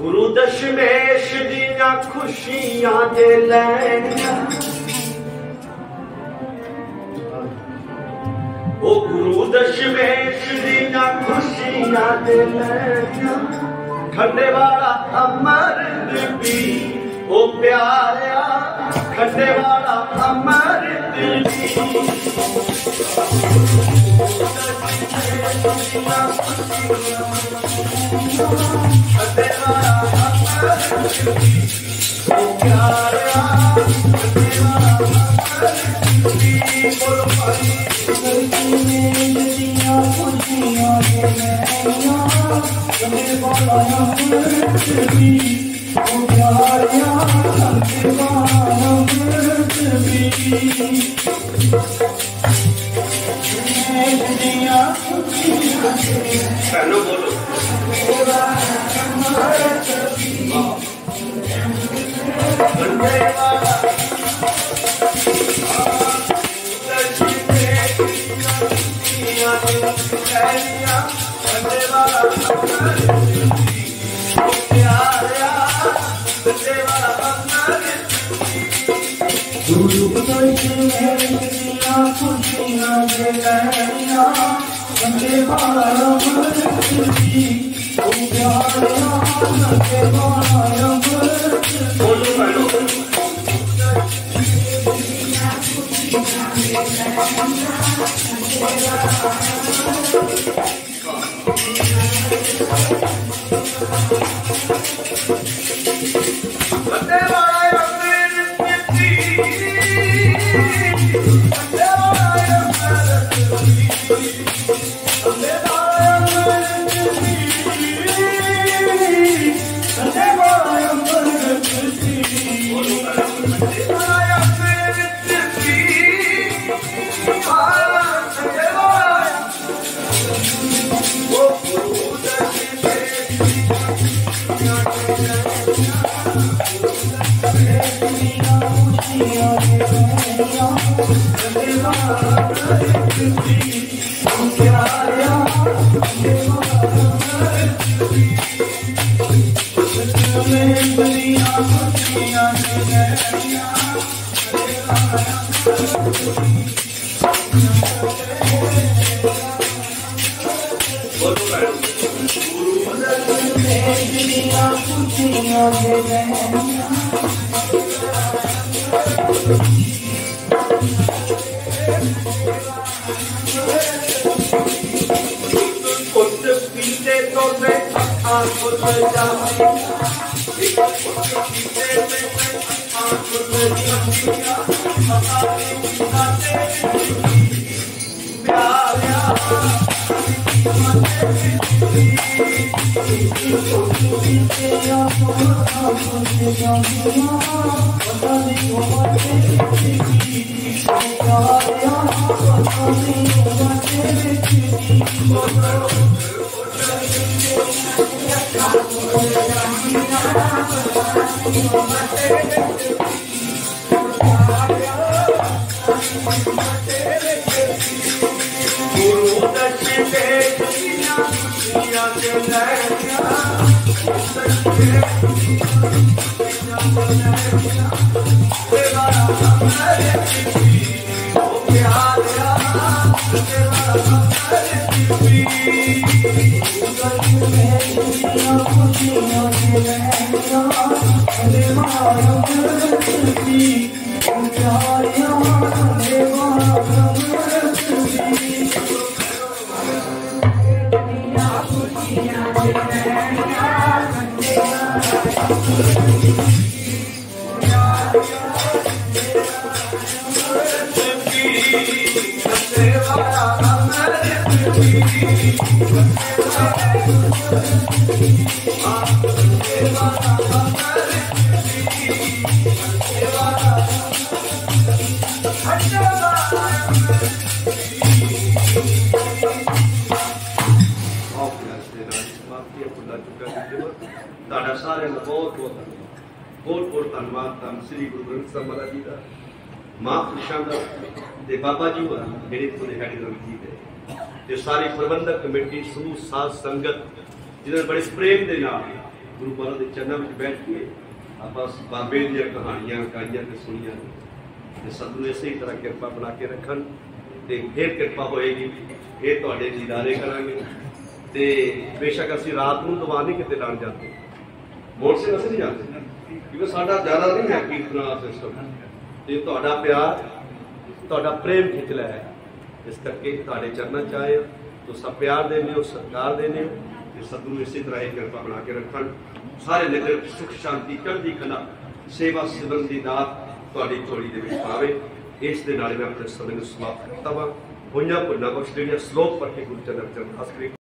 गुरु दशमेश दिया खुशियां दे लैनिया ओ गुरु दशमेश दिया खुशियां दे लैनिया खंडे वाला अमृत पी ओ प्यारिया खंडे वाला अमृत पी खंडे वाला अमृत पी ओ प्यारिया खंडे वाला अमृत पी बोलो भाई दिया खुशियां दे लैनिया खंडे वाला अमृत पी ओ प्यारिया खंडे वाला अमृत पी पहलो बोलो बहुत धन्यवाद श्री गुरु ग्रंथ साहब महाराज जी का महापुरुषों का बाबा जी होर मेरे को रंजीत है सारी प्रबंधक कमेटी समूह साध संगत जिन्होंने बड़े प्रेम के नाल गुरु महाराज के चरणों में बैठ के आप बाबे दी कहानियां गाइया ते सुनिया ते सतगुरु इस तरह कृपा बना के रखन ते फिर कृपा होएगी फिर तुहाडे दीदारे करांगे ते बेशक असीं रात नूं दवा नहीं किते लाण जाते मोड़ से असीं नहीं जाते क्योंकि साडा ज़्यादा नहीं है कीर्तन वाला सिस्टम ते तुहाडा प्यार तुहाडा प्रेम खिचला है इस करके तुहाडे चरणों च आए तुसां प्यार देने हो सत्कार देने हो सतगुरु इसी तरह ही कृपा बना के रखन सारे नगर सुख शांति चढ़दी कला सेवा सिमरन की दात तुहाडी झोली दे विच पावे इस दे नाल मैं अपने सदन नूं समाप्त करता वा होइयां भुल्लां बख्श जिहड़ियां श्लोक पढ़ के गुरु चरण अरदास करी।